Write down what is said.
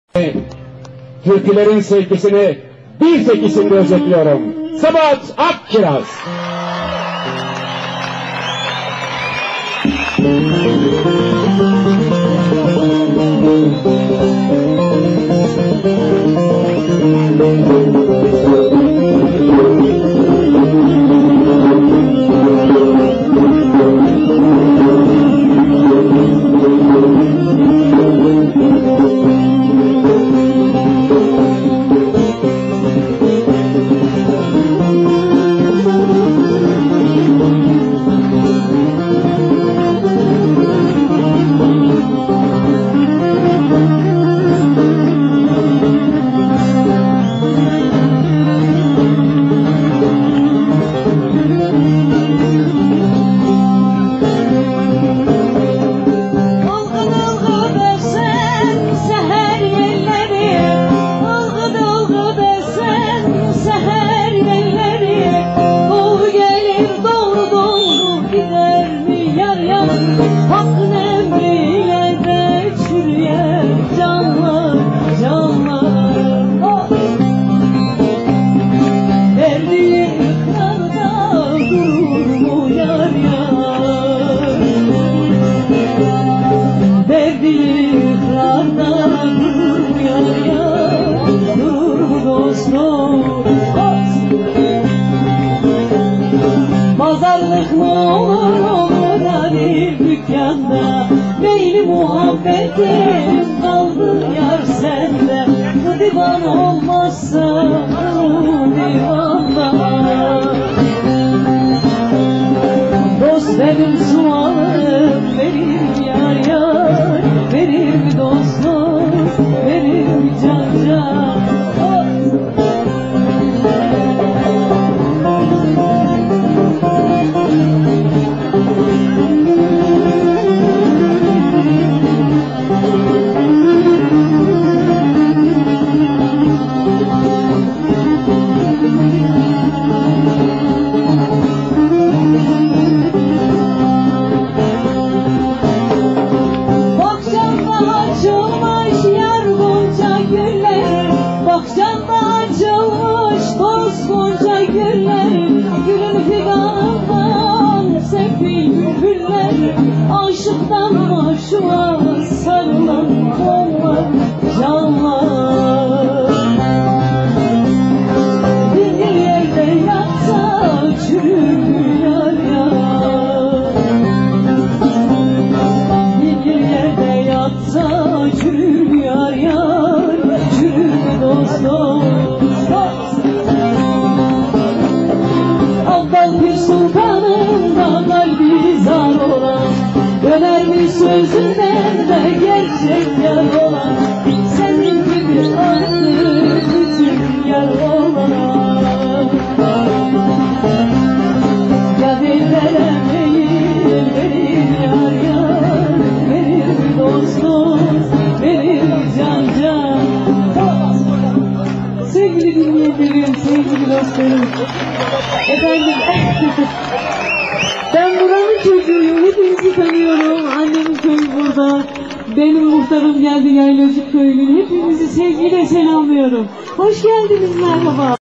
Türkülerin sevgisini bir tek isimle özetliyorum. Sabahat Akkiraz. Hakkın emriyle de çürüyen canlar, canlar. Verdiği ikrarda durur mu yar yar? Verdiği ikrarda durur mu yar yar? Durur mu dostum? Pazarlık mı olur bir dükkanda, beyli muhabbetim kaldı yar sende. Bu divan olmazsa bu divanda, dost benim sualım benim yar yar, benim dostum benim can can. Aşıktan aşığa sarılan kollar, canlar. Bir yerde yatsa çürür yar yar. Bir yerde yatsa çürür yar yar, çürür dostum. Abdal bir sultanımdan kalbi zar olan, döner mi sözünden de gerçek yar olan, senin gibi artık bütün yar olana. Ya verilemeyin benim yar yar, benim dostum, benim can can. Sevgili dinleyicilerim, sevgili dostlarım, efendim ben buranın çocuğuyum, hepinizi tanıyorum. Annemin köyü burada, benim muhtarım geldi Yaylacık köyünün. Hepinizi sevgiyle selamlıyorum. Hoş geldiniz, merhaba.